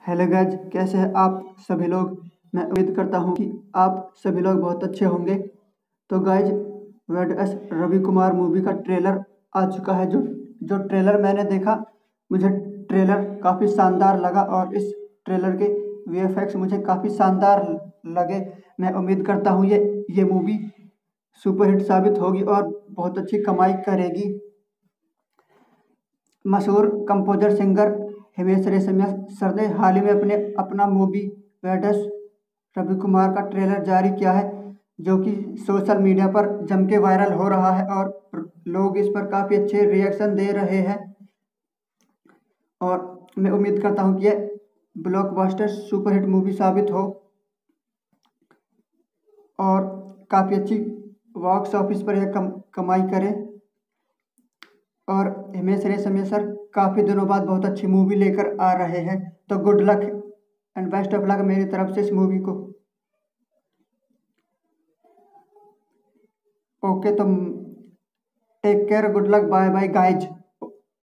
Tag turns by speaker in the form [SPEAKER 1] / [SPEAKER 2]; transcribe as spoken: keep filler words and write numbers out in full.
[SPEAKER 1] Hello guys, कैसे हैं आप सभी लोग। मैं उम्मीद करता हूं कि आप सभी लोग बहुत अच्छे होंगे। तो guys, badass Ravi Kumar movie का ट्रेलर आ चुका है। जो जो ट्रेलर मैंने देखा, मुझे ट्रेलर काफ़ी शानदार लगा और इस ट्रेलर के वीएफएक्स मुझे काफ़ी शानदार लगे। मैं उम्मीद करता हूं ये ये मूवी सुपरहिट साबित होगी और बहुत अच्छी कमाई करेगी। मशहूर composer singer Himesh Reshammiya sir ने हाल ही में अपने अपना movie badass Ravi Kumar का ट्रेलर जारी किया है, जो कि सोशल मीडिया पर जम के वायरल हो रहा है और लोग इस पर काफ़ी अच्छे रिएक्शन दे रहे हैं। और मैं उम्मीद करता हूं कि यह ब्लॉकबस्टर सुपरहिट मूवी साबित हो और काफ़ी अच्छी बॉक्स ऑफिस पर यह कम कमाई करे। और हिमेश रेशमिया सर काफ़ी दिनों बाद बहुत अच्छी मूवी लेकर आ रहे हैं, तो good luck and best of luck मेरी तरफ से इस मूवी को। ओके, तो take care, good luck, bye bye guys.